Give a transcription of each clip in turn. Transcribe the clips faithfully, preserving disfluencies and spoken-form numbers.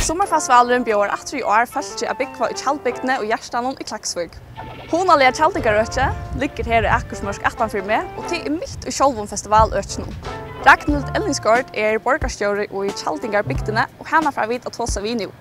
Summar Festivalinum bjóðar aftur í år fólki að byggva í tjaldbygdina og hjertanum i Klaksvík. Hugnalega tjaldingarøkje ligger her i akkursmørk attan fyrir meg, og det er mitt i sjálvum festivaløkjenum. Ragnhild Ellingsgaard er borgarstjóri i tjaldingarbygdina, og henne fra vidt at hossa vi nu.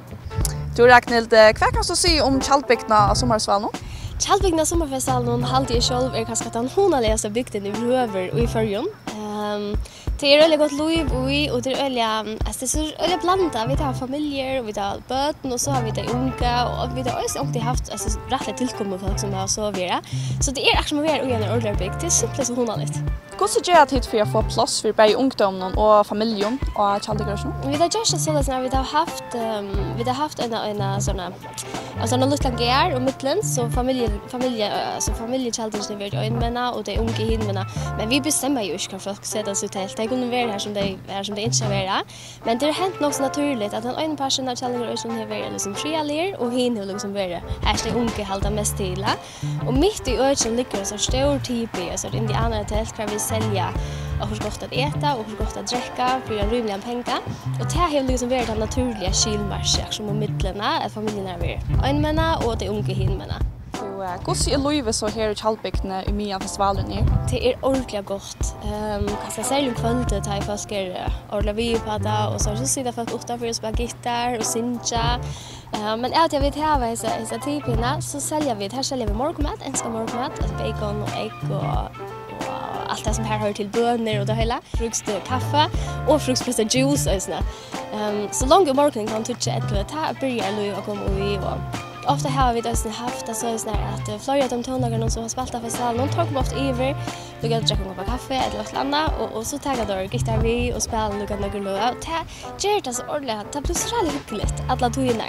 Du Ragnhild, hva kan du si om tjaldbygdina av Summar Festivalinum? Tjaldbygdina av Summar Festivalinum halde jeg selv er kanskje den hugnaligste bygden i røver og i førjun. Um, det är väldigt gott liv och och det är öliga alltså det är så öliga blanda vi har familjer och vi har barn och så har vi det unga och vi har också alltid haft alltså rättligt tillkomna folk som har så vidare. Så det är actually mer och en ordentlig bygd. Det är simpelt så honligt. Hur ser det ut för att få plats för både ungdomen och familjen och tjaldingarøkjen? Vi har gjort så att vi har haft um, vi har haft en en såna alltså en liten gär och mittlen så familje familje alltså familjetjaldingen vi har inmänna och det unga hinmänna men vi bestämmer ju inte folk sätta sig till det kunde vara här som det är som det inte ska vara men det har hänt något så naturligt att en en person av tjaldingarøkjen har varit liksom frialer och hin har liksom varit här det unga hålla mest till och mitt i öken ligger så stor typ alltså indianer tält kan vi sälja och hur gott att äta och hur gott att dricka för en rymlig pengar och det har liksom varit den naturliga skilmarsch som om mittlarna att familjerna är en männa och det unga hinmänna. Hur ser livet så här i tjaldbygdina i Mia festivalen är? Det är ordentligt gott. Ehm kanske särskilt kvällen tar folk är ordla vi på det och så så sitter folk utanför och spelar gitarr och synja. Ehm men att jag vet här vad är så typerna så säljer vi här säljer vi morgonmat, enska morgonmat, bacon och ägg och allt det som här hör till bönor och det hela. Frukost, kaffe och frukostpressad juice och såna. Ehm så långt i morgonen kan toucha ett det här börjar nu att komma och vi och ofta har vi också haft så såna att flera av de tonlagarna som har spaltat festivalen någon tar ofta över. Du kan dricka en kopp kaffe eller något annat och och så tar jag då gitarr vi och spelar några några låtar. Det ger det så ordentligt. Det blir så väldigt hyggligt alla tonerna.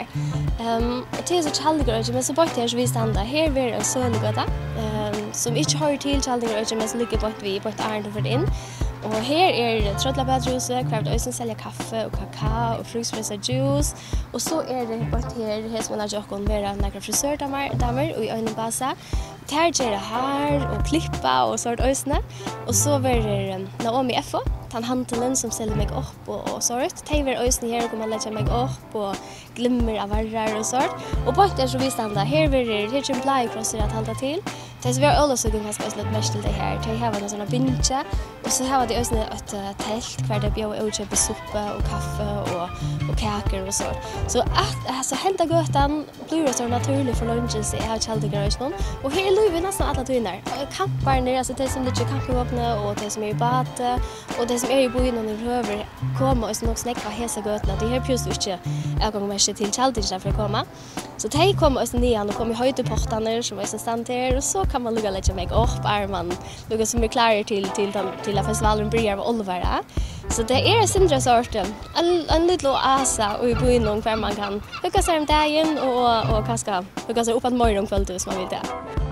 Ehm och det är så tjaldingarøkjen men så bort här så vi stannar här vid en sölgata. Ehm som inte hör till tjaldingarøkjen men så ligger bort vi bort Arne för in. Och här är det tröttlabadsjuice, kvart och sen sälja kaffe och kakao och frukostpressad juice. Och så är det bort här här som man har gjort med några frisördamer damer och i en basa. Där ger det här och klippa och sort ösna. Och så var det Naomi F O, han handeln som säljer mig upp och och sort. Taver ösna här och man lägger mig upp och glimmer av varrar och sort. Och bort där så vi stannar här var det här en play cross att hålla till. Det så vi har alla så ganska lite mest till det här. Det här var en sån binge och så här var det ösna ett tält kvar det bjöd och köpa soppa och kaffe och och kakor och så. Så att alltså hända götan blir det så naturligt för lunchen så här tjaldingarøkjen och här är vi nästan alla tyner. Kampar ner alltså det som det kampvapna och det som är i bad och det som är i bojen och röver komma och så nog snäcka hesa götna. Det här plus inte jag går med till tjaldingen för att komma. Så de kommer oss ner och kommer höjt portarna som är så stand här och så kan man lugga lite mig upp armen. Lugga som är klar till till till att festivalen börjar av Olvara. Så det är en sindra sorten. En en liten asa och i bojen kvar man kan hugga sig om dagen och och kaska hugga sig upp att morgon kväll hvis man vill det.